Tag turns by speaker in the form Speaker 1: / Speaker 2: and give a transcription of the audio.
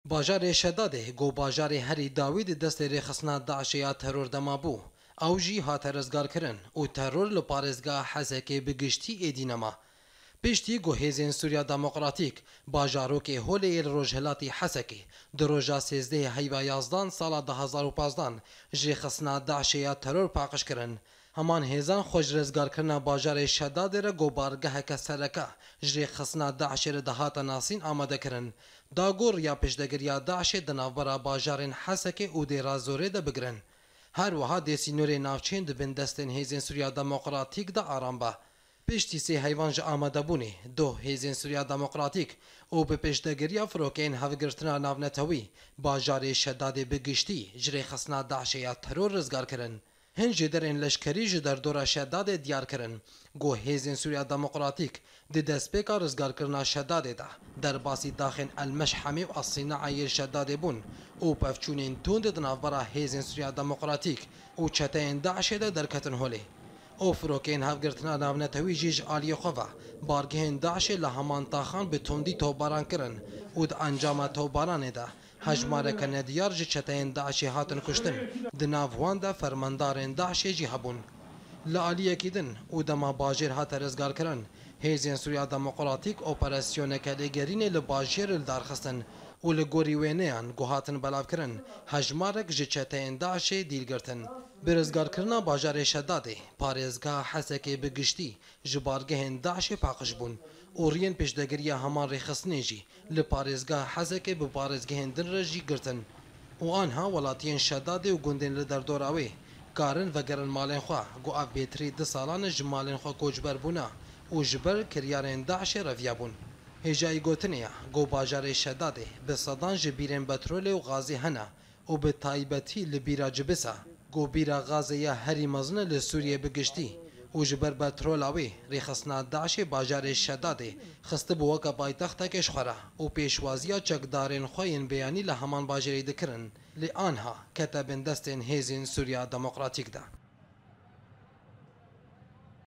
Speaker 1: باجار شداده گو باجار هری داوید دست رخصنا داعش یا ترور دمابو او جی هات رزگار کرن او ترور لپارزگاه حزکه بگشتی ایدینما پشتی گو هیزین سوریا دموکراتیک باجارو که هولی روجهلاتی حسکه دروجا 13 هیوا 11 سال 2015 جی خصنا داعش یا ترور پاقش کرن همان هیزان خوش رزگار کرنا باجار شداد را گو بارگاه که سرکه جری خصنا داعش را دهات ناسین آماده کرن داگور یا پشتگر یا داعش دنابرا باجارین حسکه او دی رازوره ده بگرن هر وها دیسینور نافچین دبن دستن هیزین سوریا دموکراتیک ده آرام با پشتی سی حیوان جا آماده بونه دو هیزین سوریا دموکراتیک او به پشتگیری فروکین هفگرتنا ناونتوی باجار شداد بگشتی جری خصنا داعش یا ترور رزگار کرن هنجی در این لشکری جدر دورا شداد دیار کرن گو هیزین سوریا دموکراتیک دی دسپیکا رزگار کرنا شداد ده در باسی داخل المشحمی و الصناعی شداد بون او پفچونین توند دنافبرا هیزین سوریا دموکراتیک او چتین داعش ده درکتن هولی او فروکین هفگرتنا ناونتوی جیج آلی خواه بارگهن داعش لهمان تاخان به تندی توباران کرن او ده انجام توباران ده هجماره کنه دیار جی چتین داعشی هاتن کشتن دناوان ده فرماندارین داعشی جی هبون لعالیه کدن او دما باجر هات رزگار کرن هیزین سوریا دموکراتیک اپراسیون کلیگرین لباجر لدارخستن او لگوری وینیان گو هاتن بلاو کرن هجمارک جی چتین داعشی دیل گرتن برزگار کرنا باجار شداده پارزگاه حسکه بگشتی جبارگهن داعش پاقش بون اورین پشتگیری همان رخصنه جی لپارزگاه حسکه بپارزگهن دن رجی گرتن و آنها ولاتین شداده و گندن لدردوراوی کارن و گرن مالین خواه گو اف بیتری 2 سالان جمالین خواه کوچبر بونا و جبر کریارین داعش رویا بون هجای گوتنیا گو باجار شداده به صدان جبیرن بترول و غازی هنه و به تایبتی لبیرا جبسا گو بیرا غازی هری مزنه لسوریه بگشتی و جبر بترولاوی ریخصنا داعش باجار شداده خسته بوکا پایتخت کش خوره و پیشوازیا چکدارین خوین بیانی لهمان باجری دکرن لی آنها کتبن دستین هیزین سوریا دموکراتیک ده